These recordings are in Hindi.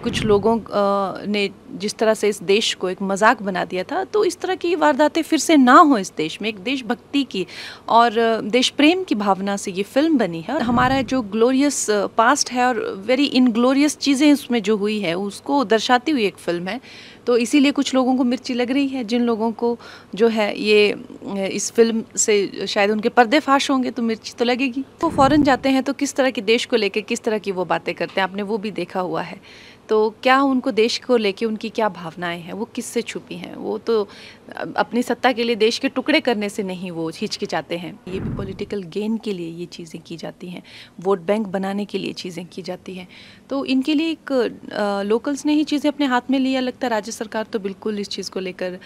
कुछ लोगों ने जिस तरह से इस देश को एक मजाक बना दिया था, तो इस तरह की वारदातें फिर से ना हो इस देश में। एक देशभक्ति की और देश प्रेम की भावना से ये फिल्म बनी है। हमारा जो ग्लोरियस पास्ट है और वेरी इनग्लोरियस चीज़ें उसमें जो हुई है उसको दर्शाती हुई एक फिल्म है। तो इसीलिए कुछ लोगों को मिर्ची लग रही है। जिन लोगों को जो है ये इस फिल्म से शायद उनके पर्दे फाश होंगे तो मिर्ची तो लगेगी। वो फौरन जाते हैं तो किस तरह के देश को लेकर किस तरह की वो बातें करते हैं, आपने वो भी देखा हुआ है। तो क्या उनको देश को लेके उनकी क्या भावनाएं हैं, वो किससे छुपी हैं? वो तो अपनी सत्ता के लिए देश के टुकड़े करने से नहीं वो हिचकिचाते हैं। ये भी पॉलिटिकल गेन के लिए ये चीज़ें की जाती हैं, वोट बैंक बनाने के लिए चीज़ें की जाती हैं। तो इनके लिए एक लोकल्स ने ही चीज़ें अपने हाथ में लिया। लगता है राज्य सरकार तो बिल्कुल इस चीज़ को लेकर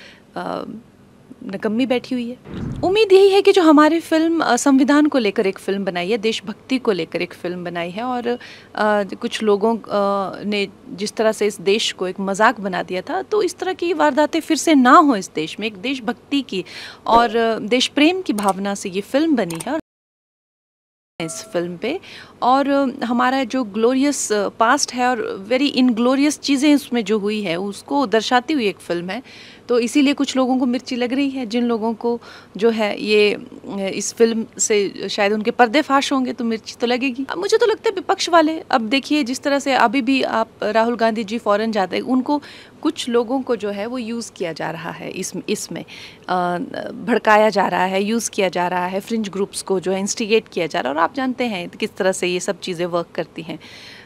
नकम्मी बैठी हुई है। उम्मीद यही है कि जो हमारी फिल्म संविधान को लेकर एक फिल्म बनाई है, देशभक्ति को लेकर एक फिल्म बनाई है और कुछ लोगों ने जिस तरह से इस देश को एक मजाक बना दिया था, तो इस तरह की वारदातें फिर से ना हो इस देश में। एक देशभक्ति की और देश प्रेम की भावना से ये फिल्म बनी है इस फिल्म पे। और हमारा जो ग्लोरियस पास्ट है और वेरी इनग्लोरियस चीज़ें उसमें जो हुई है उसको दर्शाती हुई एक फिल्म है। तो इसीलिए कुछ लोगों को मिर्ची लग रही है। जिन लोगों को जो है ये इस फिल्म से शायद उनके पर्दे फाश होंगे तो मिर्ची तो लगेगी। अब मुझे तो लगता है विपक्ष वाले, अब देखिए जिस तरह से अभी भी आप राहुल गांधी जी फौरन जाते हैं, उनको कुछ लोगों को जो है वो यूज़ किया जा रहा है, इसमें भड़काया जा रहा है, यूज़ किया जा रहा है, फ्रिंज ग्रुप्स को जो है इंस्टिगेट किया जा रहा है। और आप जानते हैं किस तरह से ये सब चीज़ें वर्क करती हैं।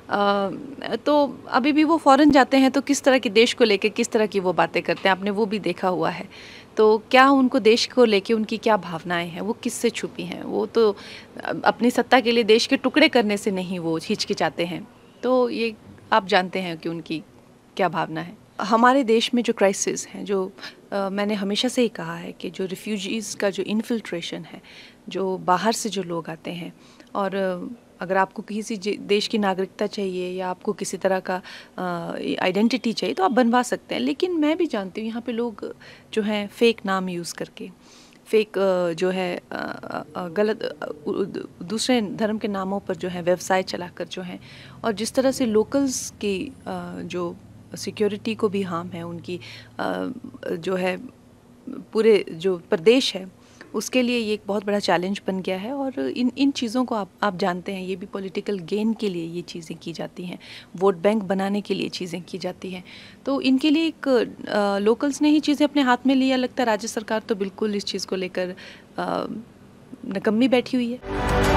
तो अभी भी वो फौरन जाते हैं तो किस तरह के देश को लेके किस तरह की वो बातें करते हैं, आपने वो भी देखा हुआ है। तो क्या उनको देश को लेके उनकी क्या भावनाएं हैं, वो किससे छुपी हैं? वो तो अपनी सत्ता के लिए देश के टुकड़े करने से नहीं वो हिचकिचाते हैं। तो ये आप जानते हैं कि उनकी क्या भावना है। हमारे देश में जो क्राइसिस हैं, जो मैंने हमेशा से ही कहा है कि जो रिफ्यूजीज़ का जो इन्फिल्ट्रेशन है, जो बाहर से जो लोग आते हैं, और अगर आपको किसी देश की नागरिकता चाहिए या आपको किसी तरह का आइडेंटिटी चाहिए तो आप बनवा सकते हैं। लेकिन मैं भी जानती हूँ यहाँ पे लोग जो हैं फेक नाम यूज़ करके, फेक जो है गलत दूसरे धर्म के नामों पर जो है व्यवसाय चलाकर जो हैं, और जिस तरह से लोकल्स की जो सिक्योरिटी को भी हार्म है, उनकी जो है पूरे जो प्रदेश है उसके लिए ये एक बहुत बड़ा चैलेंज बन गया है। और इन चीज़ों को आप जानते हैं, ये भी पॉलिटिकल गेन के लिए ये चीज़ें की जाती हैं, वोट बैंक बनाने के लिए चीज़ें की जाती हैं। तो इनके लिए एक लोकल्स ने ही चीज़ें अपने हाथ में लिया। लगता है राज्य सरकार तो बिल्कुल इस चीज़ को लेकर नकम्मी बैठी हुई है।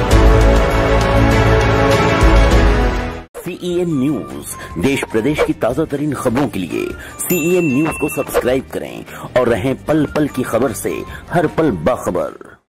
CEN न्यूज, देश प्रदेश की ताजा तरीन खबरों के लिए CEN न्यूज को सब्सक्राइब करें और रहें पल पल की खबर से हर पल बाखबर।